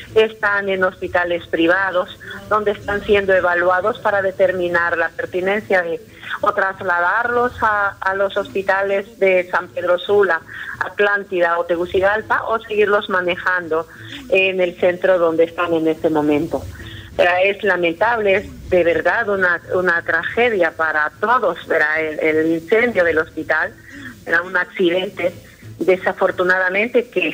están en hospitales privados, donde están siendo evaluados para determinar la pertinencia de o trasladarlos a los hospitales de San Pedro Sula, Atlántida o Tegucigalpa, o seguirlos manejando en el centro donde están en este momento. Es lamentable, es de verdad una tragedia para todos, el incendio del hospital, era un accidente desafortunadamente que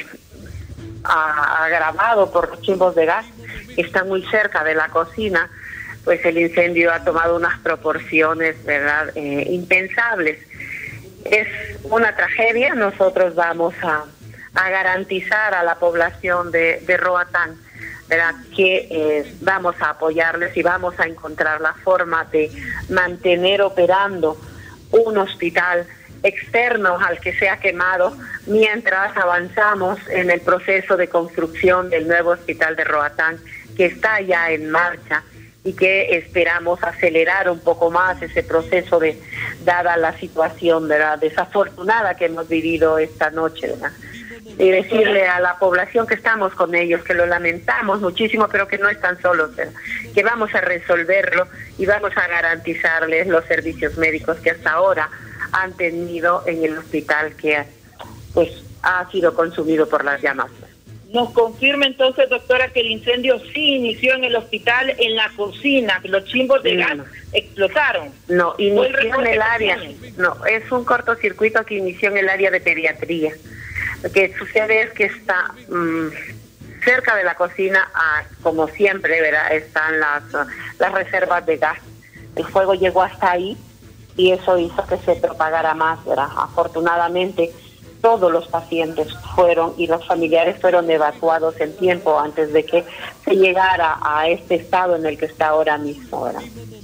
agravado por los chimbos de gas que están muy cerca de la cocina. Pues el incendio ha tomado unas proporciones, ¿verdad?, impensables. Es una tragedia. Nosotros vamos a garantizar a la población de Roatán, ¿verdad?, que vamos a apoyarles y vamos a encontrar la forma de mantener operando un hospital externo al que se ha quemado mientras avanzamos en el proceso de construcción del nuevo hospital de Roatán, que está ya en marcha y que esperamos acelerar un poco más ese proceso dada la situación, ¿verdad?, desafortunada que hemos vivido esta noche, ¿verdad?, y decirle a la población que estamos con ellos, que lo lamentamos muchísimo, pero que no están solos, ¿verdad?, que vamos a resolverlo y vamos a garantizarles los servicios médicos que hasta ahora han tenido en el hospital que pues ha sido consumido por las llamas. Nos confirma entonces, doctora, que el incendio sí inició en el hospital, en la cocina, que los chimbos de gas explotaron. No, inició en el área, no, es un cortocircuito que inició en el área de pediatría. Lo que sucede es que está cerca de la cocina, como siempre, ¿verdad?, están las reservas de gas. El fuego llegó hasta ahí y eso hizo que se propagara más, ¿verdad? Afortunadamente, todos los pacientes fueron y los familiares fueron evacuados en tiempo antes de que se llegara a este estado en el que está ahora mismo, ¿verdad?,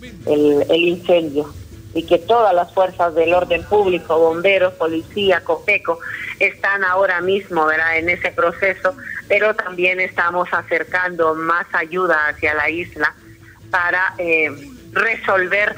el incendio, y que todas las fuerzas del orden público, bomberos, policía, Copeco, están ahora mismo, ¿verdad?, en ese proceso, pero también estamos acercando más ayuda hacia la isla para resolver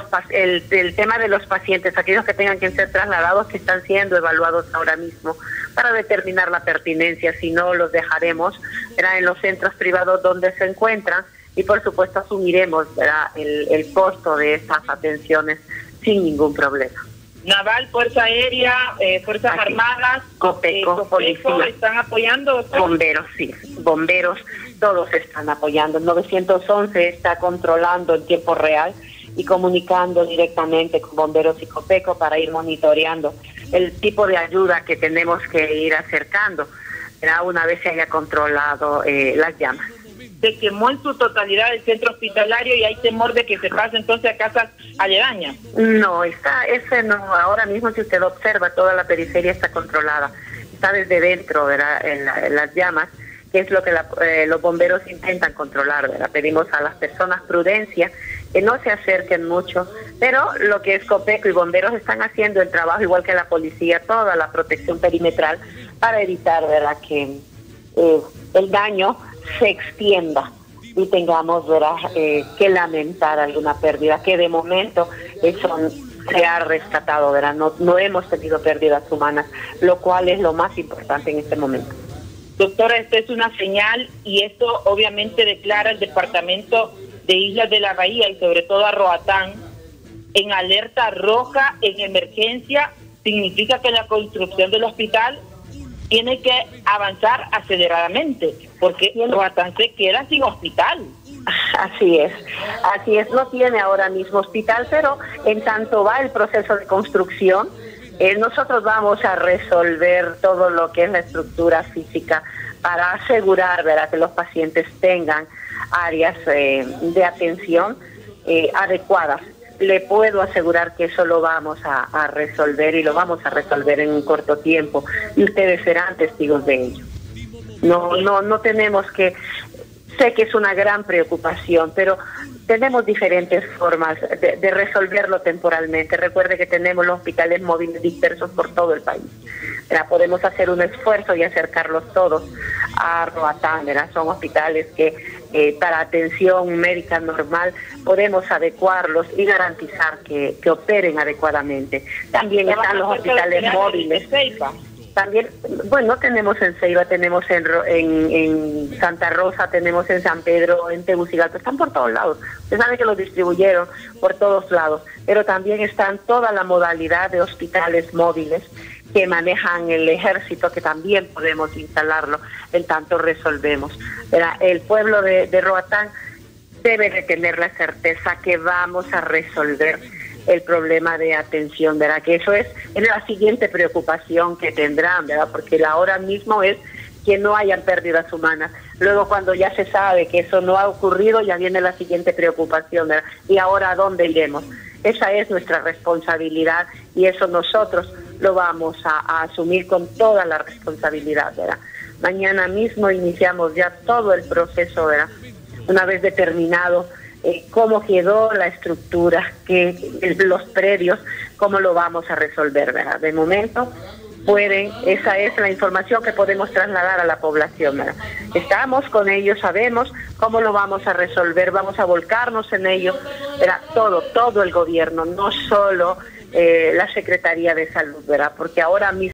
el tema de los pacientes, aquellos que tengan que ser trasladados, que están siendo evaluados ahora mismo para determinar la pertinencia. Si no, los dejaremos, ¿verdad?, en los centros privados donde se encuentran y por supuesto asumiremos, ¿verdad?, el costo de estas atenciones sin ningún problema. Naval, Fuerza Aérea, Fuerzas Armadas, Copeco, policía, ¿están apoyando? Bomberos, sí, bomberos, todos están apoyando. El 911 está controlando en tiempo real y comunicando directamente con bomberos y Copeco para ir monitoreando el tipo de ayuda que tenemos que ir acercando, ¿verdad?, una vez se haya controlado las llamas. Se quemó en su totalidad el centro hospitalario y hay temor de que se pase entonces a casas aledañas. No, ahora mismo si usted observa toda la periferia está controlada, está desde dentro, ¿verdad?, en las llamas, que es lo que los bomberos intentan controlar, ¿verdad? Pedimos a las personas prudencia, que no se acerquen mucho, pero lo que es Copeco y bomberos están haciendo el trabajo igual que la policía, toda la protección perimetral para evitar, ¿verdad?, que el daño se extienda y tengamos, ¿verdad?, que lamentar alguna pérdida, que de momento eso se ha rescatado, ¿verdad? No hemos tenido pérdidas humanas, lo cual es lo más importante en este momento. Doctora, esta es una señal y esto obviamente declara el Departamento de Islas de la Bahía y sobre todo a Roatán en alerta roja, en emergencia. Significa que la construcción del hospital tiene que avanzar aceleradamente, porque Roatán se queda sin hospital. Así es, no tiene ahora mismo hospital, pero en tanto va el proceso de construcción, nosotros vamos a resolver todo lo que es la estructura física para asegurar, ¿verdad?, que los pacientes tengan áreas de atención adecuadas. Le puedo asegurar que eso lo vamos a resolver y lo vamos a resolver en un corto tiempo y ustedes serán testigos de ello. No tenemos que... Sé que es una gran preocupación, pero tenemos diferentes formas de resolverlo temporalmente. Recuerde que tenemos los hospitales móviles dispersos por todo el país. Podemos hacer un esfuerzo y acercarlos todos a Roatán, ¿verdad? Son hospitales que para atención médica normal podemos adecuarlos y garantizar que operen adecuadamente. También están los hospitales móviles. También, bueno, tenemos en Ceiba, tenemos en Santa Rosa, tenemos en San Pedro, en Tegucigalpa, están por todos lados. Usted sabe que los distribuyeron por todos lados, pero también están toda la modalidad de hospitales móviles que manejan el ejército, que también podemos instalarlo en tanto resolvemos. El pueblo de Roatán debe de tener la certeza que vamos a resolver el problema de atención, ¿verdad? Que eso es la siguiente preocupación que tendrán, ¿verdad? Porque la hora mismo es que no hayan pérdidas humanas. Luego, cuando ya se sabe que eso no ha ocurrido, ya viene la siguiente preocupación, ¿verdad? ¿Y ahora a dónde iremos? Esa es nuestra responsabilidad y eso nosotros lo vamos a asumir con toda la responsabilidad, ¿verdad? Mañana mismo iniciamos ya todo el proceso, ¿verdad? Una vez determinado cómo quedó la estructura, los predios, cómo lo vamos a resolver, ¿verdad? De momento, esa es la información que podemos trasladar a la población, ¿verdad? Estamos con ellos, sabemos cómo lo vamos a resolver, vamos a volcarnos en ello, ¿verdad? Todo el gobierno, no solo la Secretaría de Salud, ¿verdad? Porque ahora mismo